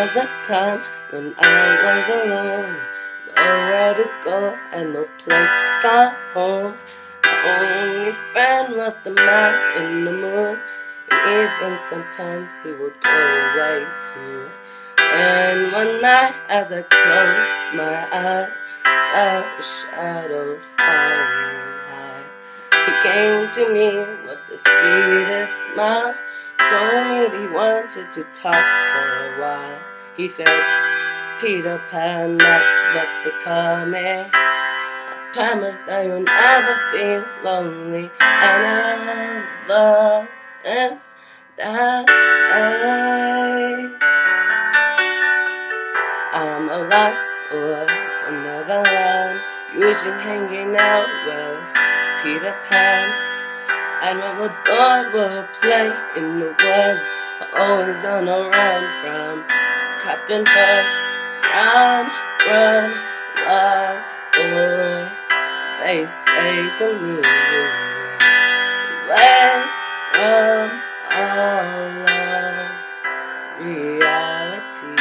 was a time when I was alone, nowhere to go and no place to call home. My only friend was the man in the moon, and even sometimes he would go away too. And one night as I closed my eyes, saw a shadow flying high. He came to me with the sweetest smile, told me he wanted to talk for a while. He said, Peter Pan, that's what they call me. I promise that you'll never be lonely. And ever since that day, I'm a lost boy from Neverland, usually hanging out with Peter Pan. And when we're bored, we'll play in the woods, always on the run from Captain Hook. Run, run, lost boy, they say to me, away from all of reality.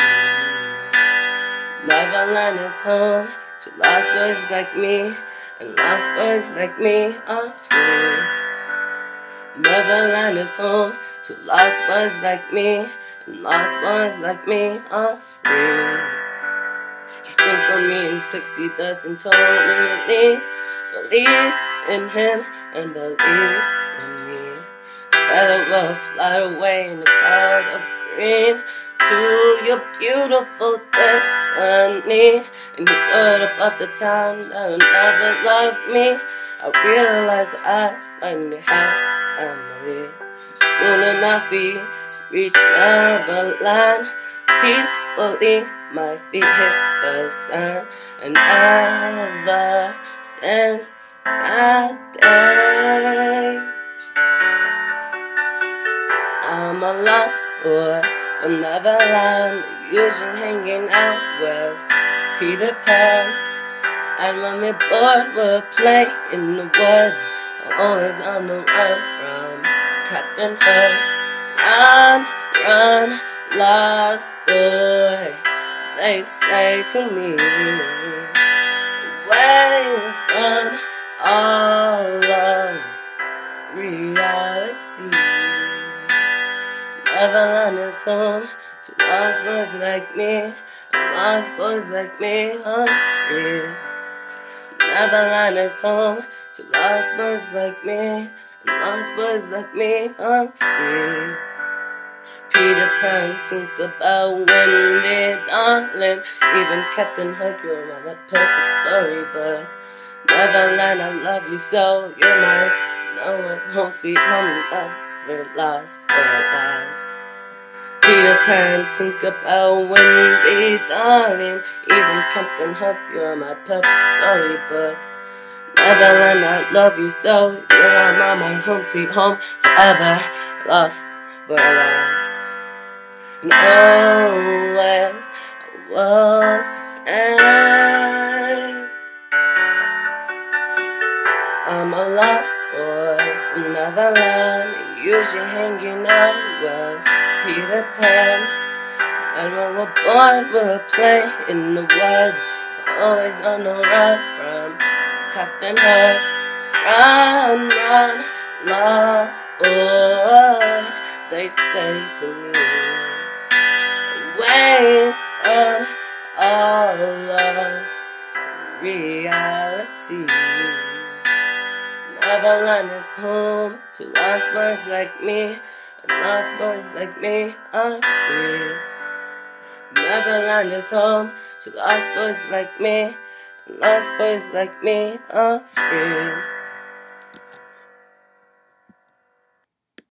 Neverland is home to lost boys like me, and lost boys like me are free. Neverland is home to lost boys like me, and lost boys like me are free. He sprinkled me in pixie dust and told me to leave. Believe in him and believe in me. Together we'll fly away in a cloud of green to your beautiful destiny. And you thought above the town that never loved me. I realized I finally had family. Soon enough we reach Neverland. Peacefully my feet hit the sand. And ever since that day, I'm a lost boy from Neverland, usually hanging out with Peter Pan. And when we're bored, we'll play in the woods, always on the run from Captain Hook. Run, run, lost boy, they say to me, away from all of reality. Neverland is home to lost boys like me, and lost boys like me are free. Neverland is home to lost boys like me, and lost boys like me are free. Peter Pan, think about Wendy, darling. Even Captain Hook, you're my perfect storybook. Neverland, I love you so. You're mine. Now it's home sweet home, never lost or lost. Peter Pan, think about Wendy, darling. Even Captain Hook, you're my perfect storybook. Neverland, I love you so. You're my home sweet home, forever lost but lost. And always I will say, I'm a lost boy from Neverland, usually hanging out with Peter Pan. And when we're bored, we'll play in the woods, always on the run from Captain Hook. Run, run, lost boy, they say to me, away from all of reality. Neverland is home to lost boys like me, and lost boys like me are free. Neverland is home to lost boys like me, and lost boys like me are free.